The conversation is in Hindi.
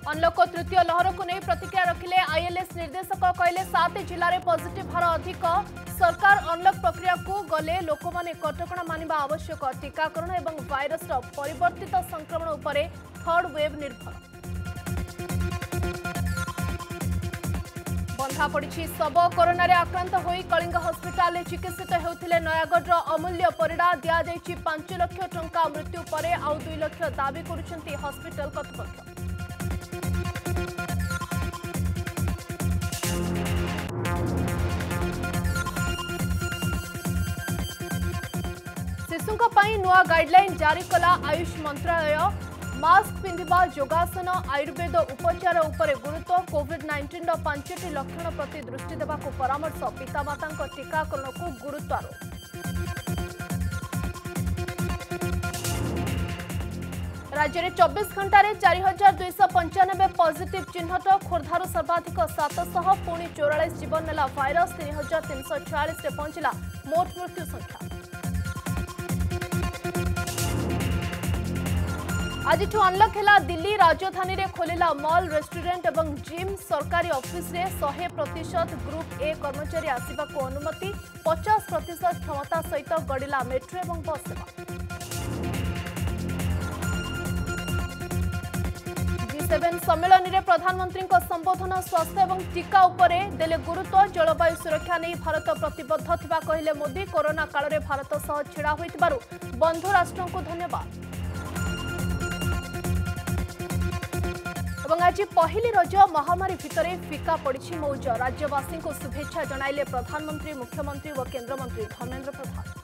अनलक तृतीय लहर को नहीं प्रतिक्रिया रखिले आईएलएस निर्देशक कहले 7 जिले में पॉजिटिव हार अधिक सरकार अनलक प्रक्रिया को गले लोक माने कटकणा मानिबा आवश्यक टीकाकरण एवं वायरस परिवर्तित संक्रमण उपरे थर्ड वेव निर्भर बंधा पड़ी शब कोरोना रे आक्रांत होई कलिंग हॉस्पिटल चिकित्सित होउथिले नयागढ़ अमूल्य परिडा दिया जायछि 5 लाख टंका मृत्यु परे आउ 2 लाख दाबी करुछंती हॉस्पिटल कर्तृपक्ष शिशुंक पई नुआ गाइडलाइन जारी कला आयुष मंत्रालय मास्क पिंधिबा योगासन आयुर्वेद उपचार उपरे गुरुत्व कोविड-19 5टी लक्षण प्रति दृष्टि देवा परामर्श पितामाता टीकाकरण को गुरुत्व आरोप राज्य में 24 घंटे 4295 पॉजिटिव चिन्हट खोर्धार सर्वाधिक 700 पुणी 44 जीवन नेला भाइरस 3346 रे पहुंचला मोट मृत्यु संख्या आज अनलक है दिल्ली राजधानी रे खोलिला मॉल रेस्टोरेंट एवं जिम सरकारी ऑफिस रे 100% ग्रुप ए कर्मचारी आसिबा को अनुमति 50% क्षमता सहित गड़िला मेट्रो एवं बस सेवा G7 सम्मेलन रे प्रधानमंत्री संबोधन स्वास्थ्य एवं टीका उपरे देले गुरुत्व जलवायु सुरक्षा नहीं भारत प्रतिबद्ध थिबा कहले मोदी कोरोना काल रे भारत सह छिड़ा होइतिबारु बंधु राष्ट्रों को धन्यवाद आज पहली रज महामारी भितरे फिका पड़ी मौज राज्यवासी को शुभेच्छा जणाइले प्रधानमंत्री मुख्यमंत्री और केंद्रमंत्री धर्मेंद्र प्रधान।